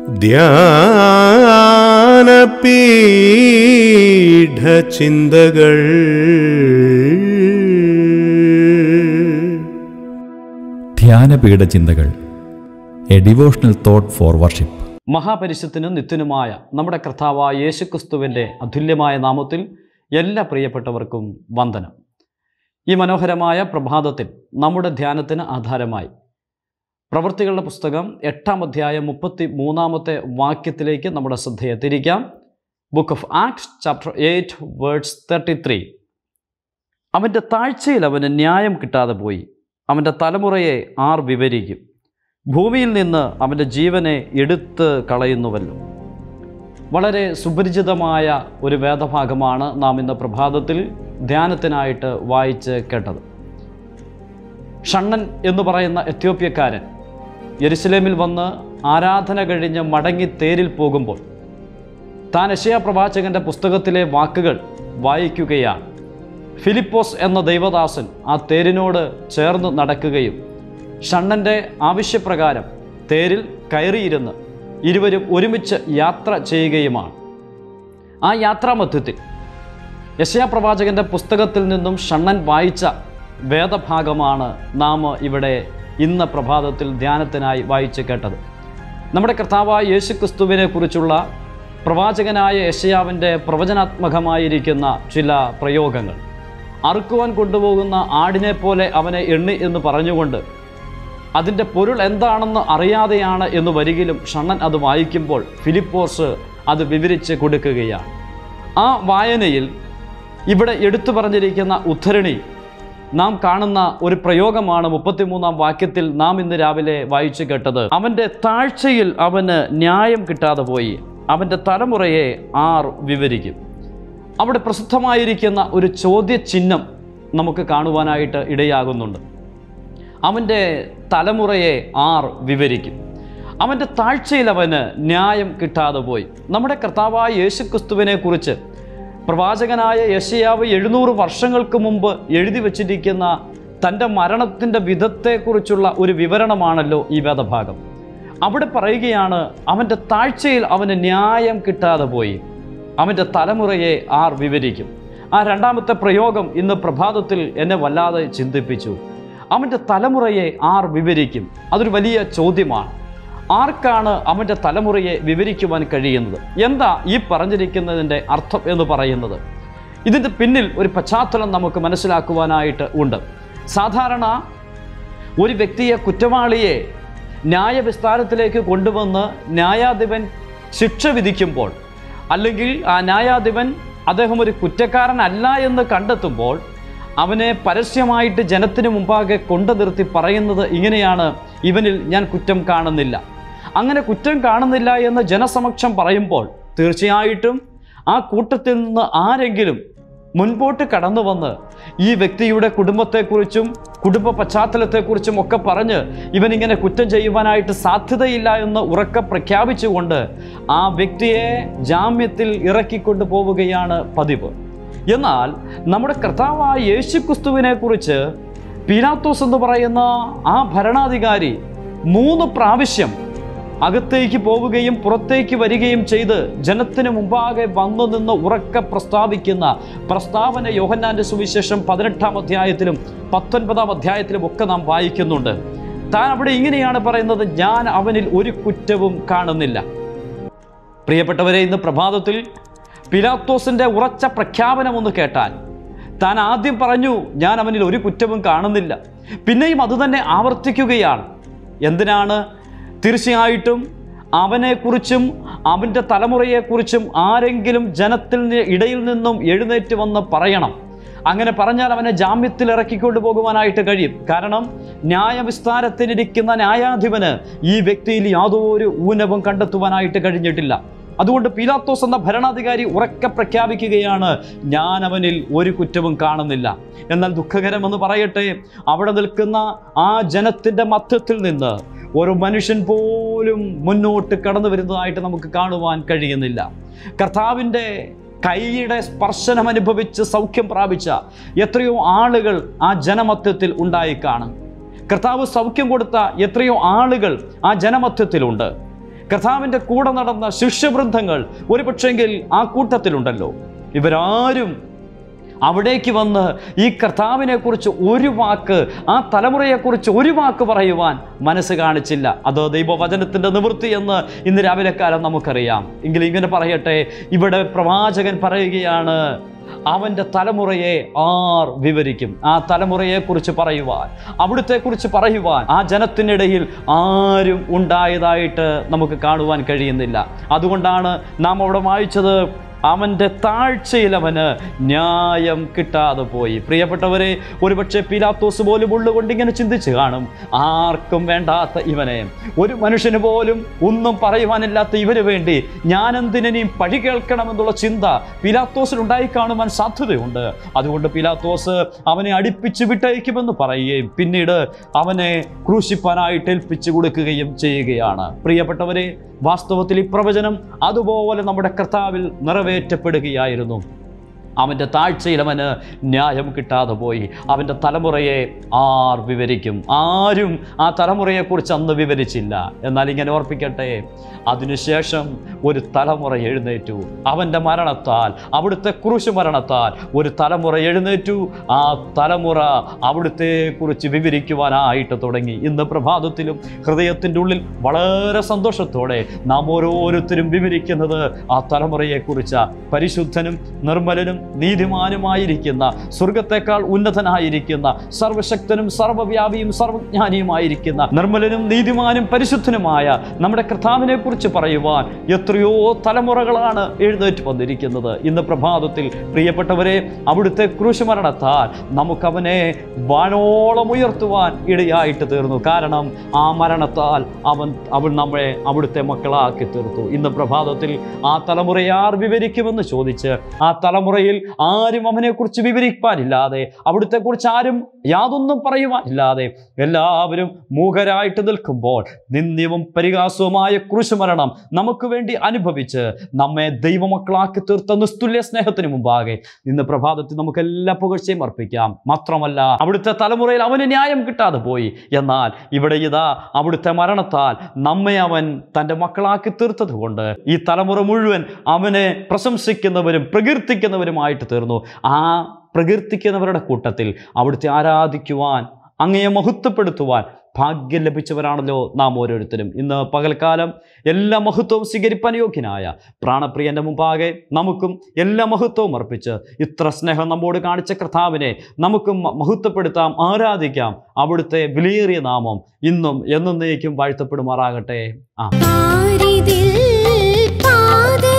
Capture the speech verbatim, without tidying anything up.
ധ്യാനപീഠചിന്തകൾ. ധ്യാനപീഠചിന്തകൾ, a devotional thought for worship. മഹാപരിശുദ്ധനും നിത്യനുമായ നമ്മുടെ കർത്താവായ യേശുക്രിസ്തുവിൻ്റെ അതുല്യമായ നാമത്തിൽ എല്ലാ പ്രിയപ്പെട്ടവർക്കും വന്ദനം. ഈ മനോഹരമായ പ്രഭാതത്തിൽ നമ്മുടെ ധ്യാനത്തിന് ആധാരമായി പ്രവൃത്തികളുടെ പുസ്തകം എട്ടാം അധ്യായം മുപ്പത്തി മൂന്നാമത്തെ വാക്യത്തിലേക്ക് നമ്മുടെ ശ്രദ്ധയെ തിരിക്കാം. Book of Acts chapter eight words thirty three. അവൻ്റെ താഴ്ചയിൽ അവന് ന്യായം കിട്ടാതെ പോയി, അവൻ്റെ തലമുറയെ ആർ വിവരിക്കും, ഭൂമിയിൽ നിന്ന് അവൻ്റെ ജീവനെ എടുത്ത് കളയുന്നുവല്ലോ. വളരെ സുപരിചിതമായ ഒരു വേദഭാഗമാണ് നാം ഇന്ന് പ്രഭാതത്തിൽ ധ്യാനത്തിനായിട്ട് വായിച്ച് കേട്ടത്. ഷണ്ണൻ എന്ന് പറയുന്ന എത്യോപ്യക്കാരൻ യെരുശലേമിൽ വന്ന് ആരാധന കഴിഞ്ഞ് മടങ്ങി തേരിൽ പോകുമ്പോൾ താൻ യെശയ്യാ പ്രവാചകൻ്റെ പുസ്തകത്തിലെ വാക്കുകൾ വായിക്കുകയാണ്. ഫിലിപ്പോസ് എന്ന ദൈവദാസൻ ആ തേരിനോട് ചേർന്ന് നടക്കുകയും ഷണ്ണൻ്റെ ആവശ്യപ്രകാരം തേരിൽ കയറിയിരുന്ന് ഇരുവരും ഒരുമിച്ച് യാത്ര ചെയ്യുകയുമാണ്. ആ യാത്രാമധ്യത്തിൽ യെശയ്യാ പ്രവാചകൻ്റെ പുസ്തകത്തിൽ നിന്നും ഷണ്ണൻ വായിച്ച വേദഭാഗമാണ് നാം ഇവിടെ ഇന്ന് പ്രഭാതത്തിൽ ധ്യാനത്തിനായി വായിച്ച് കേട്ടത്. നമ്മുടെ കർത്താവായ യേശുക്രിസ്തുവിനെ കുറിച്ചുള്ള പ്രവാചകനായ യെശയ്യാവിൻ്റെ പ്രവചനാത്മകമായിരിക്കുന്ന ചില പ്രയോഗങ്ങൾ, അറുക്കുവാൻ കൊണ്ടുപോകുന്ന ആടിനെ പോലെ അവനെ എണ്ണി എന്ന് പറഞ്ഞുകൊണ്ട് അതിൻ്റെ പൊരുൾ എന്താണെന്ന് അറിയാതെയാണ് എന്ന് വരികിലും ഷണ്ണൻ അത് വായിക്കുമ്പോൾ ഫിലിപ്പോസ് അത് വിവരിച്ച് കൊടുക്കുകയാണ്. ആ വായനയിൽ ഇവിടെ എടുത്തു പറഞ്ഞിരിക്കുന്ന ഉദ്ധരണി നാം കാണുന്ന ഒരു പ്രയോഗമാണ് മുപ്പത്തിമൂന്നാം വാക്യത്തിൽ നാം ഇന്ന് രാവിലെ വായിച്ചു കേട്ടത്. അവൻ്റെ താഴ്ചയിൽ അവന് ന്യായം കിട്ടാതെ പോയി, അവൻ്റെ തലമുറയെ ആർ വിവരിക്കും. അവിടെ പ്രസിദ്ധമായിരിക്കുന്ന ഒരു ചോദ്യചിഹ്നം നമുക്ക് കാണുവാനായിട്ട് ഇടയാകുന്നുണ്ട്. അവൻ്റെ തലമുറയെ ആർ വിവരിക്കും, അവൻ്റെ താഴ്ചയിൽ അവന് ന്യായം കിട്ടാതെ പോയി. നമ്മുടെ കർത്താവായ യേശുക്രിസ്തുവിനെ കുറിച്ച് പ്രവാചകനായ യെശയ്യാവ് എഴുന്നൂറ് വർഷങ്ങൾക്ക് മുമ്പ് എഴുതി വച്ചിരിക്കുന്ന തൻ്റെ മരണത്തിൻ്റെ വിധത്തെക്കുറിച്ചുള്ള ഒരു വിവരണമാണല്ലോ ഈ വേദഭാഗം. അവിടെ പറയുകയാണ്, അവൻ്റെ താഴ്ചയിൽ അവന് ന്യായം കിട്ടാതെ പോയി, അവൻ്റെ തലമുറയെ ആർ വിവരിക്കും. ആ രണ്ടാമത്തെ പ്രയോഗം ഇന്ന് പ്രഭാതത്തിൽ എന്നെ വല്ലാതെ ചിന്തിപ്പിച്ചു. അവൻ്റെ തലമുറയെ ആർ വിവരിക്കും. അതൊരു വലിയ ചോദ്യമാണ്. ആർക്കാണ് അവൻ്റെ തലമുറയെ വിവരിക്കുവാൻ കഴിയുന്നത്? എന്താ ഈ പറഞ്ഞിരിക്കുന്നതിൻ്റെ അർത്ഥം എന്ന് പറയുന്നത്? ഇതിൻ്റെ പിന്നിൽ ഒരു പശ്ചാത്തലം നമുക്ക് മനസ്സിലാക്കുവാനായിട്ട് ഉണ്ട്. സാധാരണ ഒരു വ്യക്തിയെ, കുറ്റവാളിയെ ന്യായവിസ്താരത്തിലേക്ക് കൊണ്ടുവന്ന് ന്യായാധിപൻ ശിക്ഷ വിധിക്കുമ്പോൾ, അല്ലെങ്കിൽ ആ ന്യായാധിപൻ അദ്ദേഹം ഒരു കുറ്റക്കാരനല്ല എന്ന് കണ്ടെത്തുമ്പോൾ അവനെ പരസ്യമായിട്ട് ജനത്തിന് മുമ്പാകെ കൊണ്ടു നിർത്തി പറയുന്നത് ഇങ്ങനെയാണ്: ഇവനിൽ ഞാൻ കുറ്റം കാണുന്നില്ല. അങ്ങനെ കുറ്റം കാണുന്നില്ല എന്ന് ജനസമക്ഷം പറയുമ്പോൾ തീർച്ചയായിട്ടും ആ കൂട്ടത്തിൽ നിന്ന് ആരെങ്കിലും മുൻപോട്ട് കടന്നു വന്ന് ഈ വ്യക്തിയുടെ കുടുംബത്തെക്കുറിച്ചും കുടുംബ പശ്ചാത്തലത്തെക്കുറിച്ചും ഒക്കെ പറഞ്ഞ് ഇവനിങ്ങനെ കുറ്റം ചെയ്യുവാനായിട്ട് സാധ്യതയില്ല എന്ന് ഉറക്കെ പ്രഖ്യാപിച്ചുകൊണ്ട് ആ വ്യക്തിയെ ജാമ്യത്തിൽ ഇറക്കിക്കൊണ്ടു പോവുകയാണ് പതിവ്. എന്നാൽ നമ്മുടെ കർത്താവായ യേശുക്രിസ്തുവിനെ കുറിച്ച് പീലാത്തോസ് എന്ന് പറയുന്ന ആ ഭരണാധികാരി മൂന്ന് പ്രാവശ്യം അകത്തേക്ക് പോവുകയും പുറത്തേക്ക് വരികയും ചെയ്ത് ജനത്തിന് മുമ്പാകെ വന്നു നിന്ന് ഉറക്കെ പ്രസ്താവിക്കുന്ന പ്രസ്താവന യോഹന്നാൻ്റെ സുവിശേഷം പതിനെട്ടാം അധ്യായത്തിലും പത്തൊൻപതാം അധ്യായത്തിലും ഒക്കെ നാം വായിക്കുന്നുണ്ട്. താൻ അവിടെ ഇങ്ങനെയാണ് പറയുന്നത്: ഞാൻ അവനിൽ ഒരു കുറ്റവും കാണുന്നില്ല. പ്രിയപ്പെട്ടവരെ, ഇന്ന് പ്രഭാതത്തിൽ പീലാത്തോസിൻ്റെ ഉറച്ച പ്രഖ്യാപനം ഒന്ന് കേട്ടാൽ, താൻ ആദ്യം പറഞ്ഞു ഞാൻ അവനിൽ ഒരു കുറ്റവും കാണുന്നില്ല, പിന്നെയും അതുതന്നെ ആവർത്തിക്കുകയാണ്. എന്തിനാണ്? തീർച്ചയായിട്ടും അവനെക്കുറിച്ചും അവൻ്റെ തലമുറയെക്കുറിച്ചും ആരെങ്കിലും ജനത്തിൽ ഇടയിൽ നിന്നും എഴുന്നേറ്റ് വന്ന് പറയണം. അങ്ങനെ പറഞ്ഞാൽ അവനെ ജാമ്യത്തിൽ ഇറക്കിക്കൊണ്ടു പോകുവാനായിട്ട് കഴിയും. കാരണം ന്യായവിസ്താരത്തിനിരിക്കുന്ന ന്യായാധിപന് ഈ വ്യക്തിയിൽ യാതൊരു ഊനവും കണ്ടെത്തുവാനായിട്ട് കഴിഞ്ഞിട്ടില്ല. അതുകൊണ്ട് പീലാത്തോസ് എന്ന ഭരണാധികാരി ഉറക്കെ പ്രഖ്യാപിക്കുകയാണ്: ഞാൻ അവനിൽ ഒരു കുറ്റവും കാണുന്നില്ല. എന്നാൽ ദുഃഖകരമെന്ന് പറയട്ടെ, അവിടെ നിൽക്കുന്ന ആ ജനത്തിൻ്റെ മധ്യത്തിൽ നിന്ന് ഒരു മനുഷ്യൻ പോലും മുന്നോട്ട് കടന്നു വരുന്നതായിട്ട് നമുക്ക് കാണുവാൻ കഴിയുന്നില്ല. കർത്താവിൻ്റെ കൈയുടെ സ്പർശനം അനുഭവിച്ച് സൗഖ്യം പ്രാപിച്ച എത്രയോ ആളുകൾ ആ ജനമധ്യത്തിൽ ഉണ്ടായി കാണും. കർത്താവ് സൗഖ്യം കൊടുത്ത എത്രയോ ആളുകൾ ആ ജനമധ്യത്തിലുണ്ട്. കർത്താവിൻ്റെ കൂടെ നടന്ന ശിഷ്യവൃന്ദങ്ങൾ ഒരു പക്ഷെങ്കിൽ ആ കൂട്ടത്തിലുണ്ടല്ലോ. ഇവരാരും അവിടേക്ക് വന്ന് ഈ കർത്താവിനെ കുറിച്ച് ഒരു വാക്ക്, ആ തലമുറയെക്കുറിച്ച് ഒരു വാക്ക് പറയുവാൻ മനസ്സ് കാണിച്ചില്ല. അത് ദൈവവചനത്തിൻ്റെ നിവൃത്തി എന്ന് ഇന്ന് രാവിലെ കാലം നമുക്കറിയാം. എങ്കിലും ഇങ്ങനെ പറയട്ടെ, ഇവിടെ പ്രവാചകൻ പറയുകയാണ്, അവൻ്റെ തലമുറയെ ആർ വിവരിക്കും? ആ തലമുറയെക്കുറിച്ച് പറയുവാൻ, അവിടുത്തെ കുറിച്ച് പറയുവാൻ ആ ജനത്തിനിടയിൽ ആരും ഉണ്ടായതായിട്ട് നമുക്ക് കാണുവാൻ കഴിയുന്നില്ല. അതുകൊണ്ടാണ് നാം അവിടെ വായിച്ചത്, അവൻ്റെ താഴ്ചയിൽ അവന് ന്യായം കിട്ടാതെ പോയി. പ്രിയപ്പെട്ടവരെ, ഒരുപക്ഷെ പീലാത്തോസ് പോലും ഉള്ളുകൊണ്ട് ഇങ്ങനെ ചിന്തിച്ച് കാണും, ആർക്കും വേണ്ടാത്ത ഇവനെ, ഒരു മനുഷ്യന് പോലും ഒന്നും പറയുവാനില്ലാത്ത ഇവന് വേണ്ടി ഞാൻ എന്തിനും പഴി കേൾക്കണമെന്നുള്ള ചിന്ത പീലാത്തോസിനുണ്ടായി കാണുവാൻ സാധ്യതയുണ്ട്. അതുകൊണ്ട് പീലാത്തോസ് അവനെ അടുപ്പിച്ച് വിട്ടയക്കുമെന്ന് പറയുകയും പിന്നീട് അവനെ ക്രൂശിപ്പാനായിട്ട് ഏൽപ്പിച്ചു കൊടുക്കുകയും ചെയ്യുകയാണ്. പ്രിയപ്പെട്ടവരെ, വാസ്തവത്തിൽ ഈ പ്രവചനം അതുപോലെ നമ്മുടെ കർത്താവിൽ നിറവേറ്റപ്പെടുകയായിരുന്നു. അവൻ്റെ താഴ്ചയിൽ അവന് ന്യായം കിട്ടാതെ പോയി. അവൻ്റെ തലമുറയെ ആർ വിവരിക്കും? ആരും ആ തലമുറയെക്കുറിച്ച് അന്ന് വിവരിച്ചില്ല. എന്നാൽ ഇങ്ങനെ ഓർപ്പിക്കട്ടെ, അതിനുശേഷം ഒരു തലമുറ എഴുന്നേറ്റു. അവൻ്റെ മരണത്താൽ, അവിടുത്തെ ക്രൂശ് മരണത്താൽ ഒരു തലമുറ എഴുന്നേറ്റു. ആ തലമുറ അവിടുത്തെ കുറിച്ച് വിവരിക്കുവാനായിട്ട് തുടങ്ങി. ഇന്ന് പ്രഭാതത്തിലും ഹൃദയത്തിൻ്റെ ഉള്ളിൽ വളരെ സന്തോഷത്തോടെ നാം ഓരോരുത്തരും വിവരിക്കുന്നത് ആ തലമുറയെക്കുറിച്ച്. പരിശുദ്ധനും നിർമ്മലനും നീതിമാനുമായിരിക്കുന്ന, സ്വർഗത്തെക്കാൾ ഉന്നതനായിരിക്കുന്ന, സർവശക്തനും സർവവ്യാപിയും സർവജ്ഞാനിയുമായിരിക്കുന്ന, നിർമ്മലനും നീതിമാനും പരിശുദ്ധനുമായ നമ്മുടെ കർത്താവിനെ കുറിച്ച് പറയുവാൻ എത്രയോ തലമുറകളാണ് എഴുന്നേറ്റ് വന്നിരിക്കുന്നത്. ഇന്ന് പ്രഭാതത്തിൽ പ്രിയപ്പെട്ടവരെ, അവിടുത്തെ ക്രൂശുമരണത്താൽ നമുക്കവനെ വാനോളം ഉയർത്തുവാൻ ഇടയായിട്ട് തീർന്നു. കാരണം ആ മരണത്താൽ അവൻ അവൻ നമ്മളെ അവിടുത്തെ മക്കളാക്കി തീർത്തു. ഇന്ന് പ്രഭാതത്തിൽ ആ തലമുറയെ ആർ വിവരിക്കുമെന്ന് ചോദിച്ച്, ആ തലമുറയിൽ ആരും അവനെക്കുറിച്ച് വിവരിക്കാനില്ലാതെ, അവിടുത്തെ കുറിച്ച് ആരും യാതൊന്നും പറയുവാനില്ലാതെ എല്ലാവരും മൂകരായിട്ട് നിൽക്കുമ്പോൾ, നിന്ദ്യവും പരിഹാസവുമായ ക്രൂശുമരണം നമുക്ക് വേണ്ടി അനുഭവിച്ച് നമ്മെ ദൈവമക്കളാക്കി തീർത്ത നിസ്തുല്യ സ്നേഹത്തിന് മുമ്പാകെ ഇന്ന് പ്രഭാതത്തിൽ നമുക്ക് എല്ലാ പുകഴ്ചയും അർപ്പിക്കാം. മാത്രമല്ല, അവിടുത്തെ തലമുറയിൽ അവന് ന്യായം കിട്ടാതെ പോയി. എന്നാൽ ഇവിടെ ഇതാ അവിടുത്തെ മരണത്താൽ നമ്മെ അവൻ തൻ്റെ മക്കളാക്കി തീർത്തത് കൊണ്ട് ഈ തലമുറ മുഴുവൻ അവനെ പ്രശംസിക്കുന്നവരും പ്രകീർത്തിക്കുന്നവരുമായിട്ട് തീർന്നു. ആ പ്രകീർത്തിക്കുന്നവരുടെ കൂട്ടത്തിൽ അവിടുത്തെ ആരാധിക്കുവാൻ, അങ്ങയെ മഹത്വപ്പെടുത്തുവാൻ ഭാഗ്യം ലഭിച്ചവരാണല്ലോ നാം ഓരോരുത്തരും. ഇന്ന് പകൽക്കാലം എല്ലാ മഹത്വവും സ്വീകരിപ്പാൻ യോഗ്യനായ പ്രാണപ്രിയൻ്റെ മുമ്പാകെ നമുക്കും എല്ലാ മഹത്വവും അർപ്പിച്ച് ഇത്ര സ്നേഹം നമ്മോട് കാണിച്ച കർത്താവിനെ നമുക്കും മഹത്വപ്പെടുത്താം, ആരാധിക്കാം. അവിടുത്തെ വിലയേറിയ നാമം ഇന്നും എന്നേക്കും വാഴ്ത്തപ്പെടുമാറാകട്ടെ. ആ